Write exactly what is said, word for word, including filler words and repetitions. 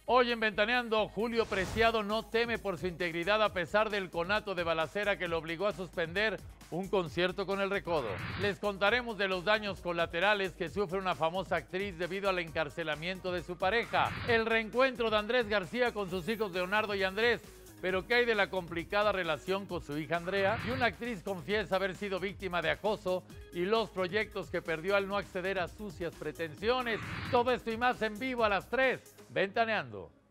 Hoy en Ventaneando, Julio Preciado no teme por su integridad a pesar del conato de balacera que lo obligó a suspender un concierto con El Recodo. Les contaremos de los daños colaterales que sufre una famosa actriz debido al encarcelamiento de su pareja, el reencuentro de Andrés García con sus hijos Leonardo y Andrés, pero ¿qué hay de la complicada relación con su hija Andrea? Y una actriz confiesa haber sido víctima de acoso y los proyectos que perdió al no acceder a sucias pretensiones. Todo esto y más en vivo a las tres, Ventaneando.